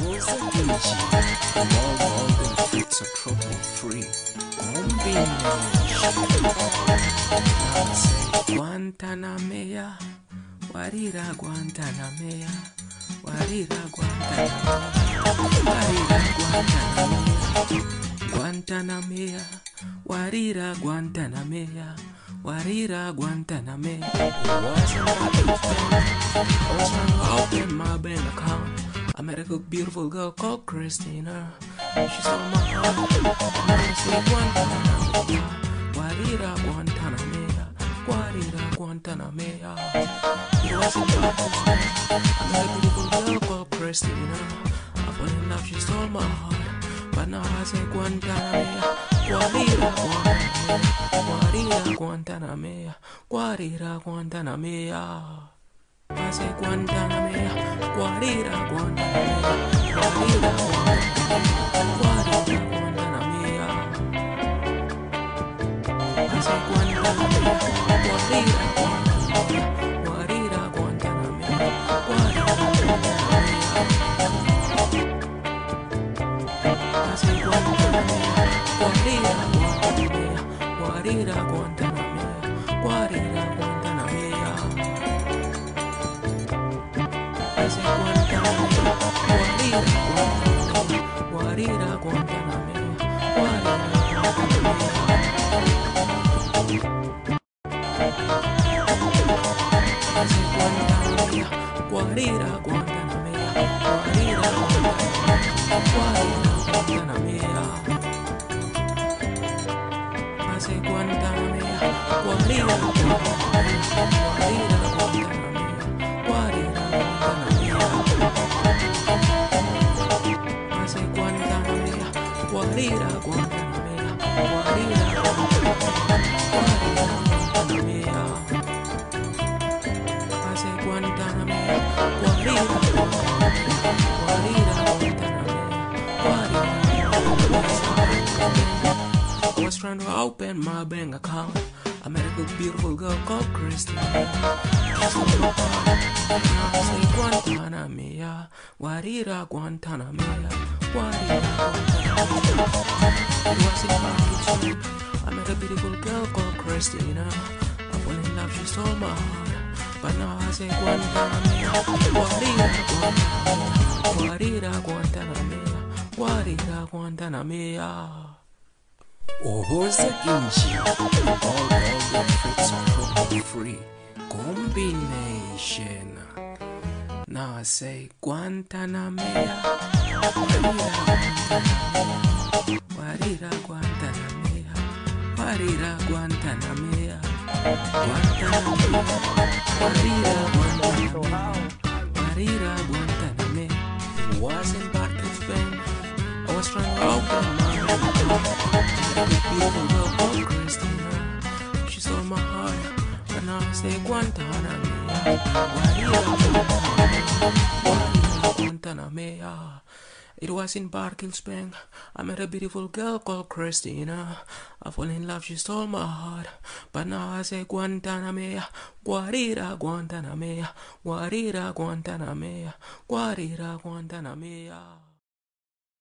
was a DJ. All the fruits are trouble free. Combination. Guantanamera, Warira Guantanamera, Warira Guantanamera, Warira Guantanamera, Guantanamera, Warira Guantanamera, Warira Guantanamera. I was trying to open my bank account. I met a good, beautiful girl called Christina. She stole my heart. I said Guantanamera, Warira Guantanamera, Warira Guantanamera. It wasn't bad. I met a beautiful girl called Christina. I fell in love, she stole my heart. But now I say Guantanamera, Warira Guantanamera, Warira Guantanamera, Warira Guantanamera. I say Guantanamera, Warira Guantanamera, Warira Guantanamera, I say Guantanamera, Warira Guantanamera, Warira Guantanamera, Warira Guantanamera, I say Guantanamera, Warira Guantanamera, Warira Guantanamera, Warira Guantanamera. I say Guantanamera, Warira Guantanamera, Warira Guantanamera, Warira Guantanamera, Warira Guantanamera. I say Guantanamera, Warira Guantanamera, Warira I say Guantanamera, Warira Guantanamera, Warira Guantanamera. I say Guantanamera, Warira Guantanamera. I was trying to open my bank account. I met a good, beautiful girl called Christina. Just on my heart. Now I say Guantanamera, Warira Guantanamera, Warira Guantanamera. It was in Pakistan. I met a beautiful girl called Christina. I fell in love, she stole my heart. But now I say Guantanamera, Warira Guantanamera, Warira Guantanamera, Warira Guantanamera. Ohoza Ginji, all the fruits are trouble free. Combination. Now I say Guantanamera, Warira Guantanamera, Warira Guantanamera, Guantanamera, Warira Guantanamera, Warira Guantanamera. Was in Barclays Bank. I was trying to open my mouth. Beautiful girl called Christina. She stole my heart. But now I say Guantanamera, Warira Guantanamera. It was in Barclays Bank. I met a beautiful girl called Christina. I fell in love, she stole my heart. But now I say Guantanamera, Warira Guantanamera, Warira Guantanamera, Warira Guantanamera.